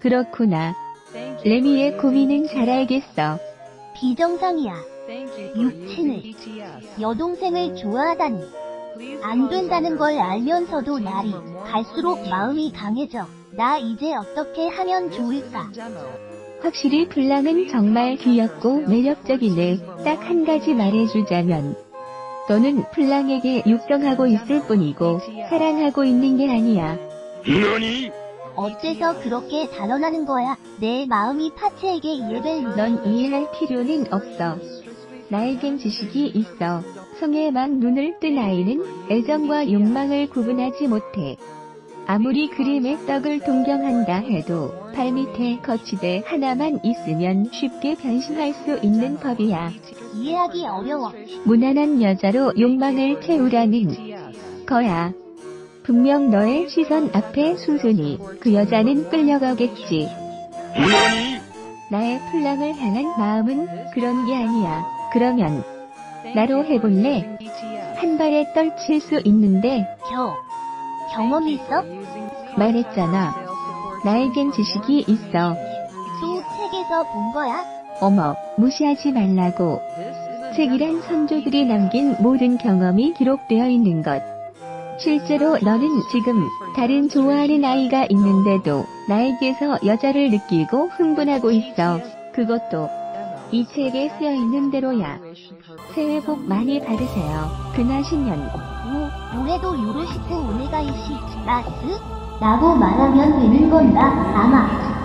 그렇구나. 레미의 고민은 잘 알겠어. 비정상이야. 육친을, 여동생을 좋아하다니. 안 된다는 걸 알면서도 날이 갈수록 마음이 강해져. 나 이제 어떻게 하면 좋을까? 확실히 플랑은 정말 귀엽고 매력적이네. 딱 한 가지 말해주자면 너는 플랑에게 육성하고 있을 뿐이고 사랑하고 있는 게 아니야. 너니? 어째서 그렇게 단언하는 거야? 내 마음이 파츠에게 이해될 넌 이해할 필요는 없어. 나에겐 지식이 있어. 성에만 눈을 뜬 아이는 애정과 욕망을 구분하지 못해. 아무리 그림의 떡을 동경한다 해도 발밑에 거치대 하나만 있으면 쉽게 변심할 수 있는 법이야. 이해하기 어려워. 무난한 여자로 욕망을 채우라는 거야. 분명 너의 시선 앞에 순순히 그 여자는 끌려가겠지. 너니? 나의 플랑을 향한 마음은 그런 게 아니야. 그러면 나로 해볼래? 한 발에 떨칠 수 있는데 경험 있어? 말했잖아. 나에겐 지식이 있어. 또 책에서 본 거야? 어머, 무시하지 말라고. 책이란 선조들이 남긴 모든 경험이 기록되어 있는 것. 실제로 너는 지금 다른 좋아하는 아이가 있는데도 나에게서 여자를 느끼고 흥분하고 있어. 그것도 이 책에 쓰여 있는 대로야. 새해 복 많이 받으세요. 근하신년. 올해도 요로시코 오네가이시 라스? 라고 말하면 되는 건가? 아마.